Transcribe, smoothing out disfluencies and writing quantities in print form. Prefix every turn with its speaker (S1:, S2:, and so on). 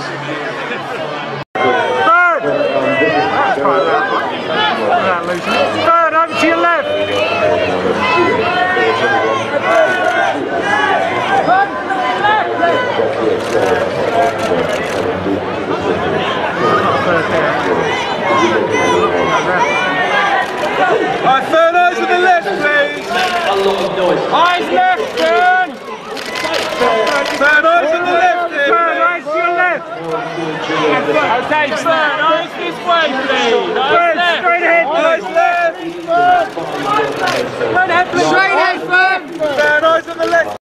S1: That's quite loud, right? Third, over to your left.
S2: Alright, third eyes to the left, please. Eyes left, turn. Third eyes to the left,
S1: Third, eyes to your left.
S2: Okay, third eyes this way, please.
S1: Third, straight ahead.
S2: Eyes left.
S1: Straight ahead, third.
S2: Third eyes on the left.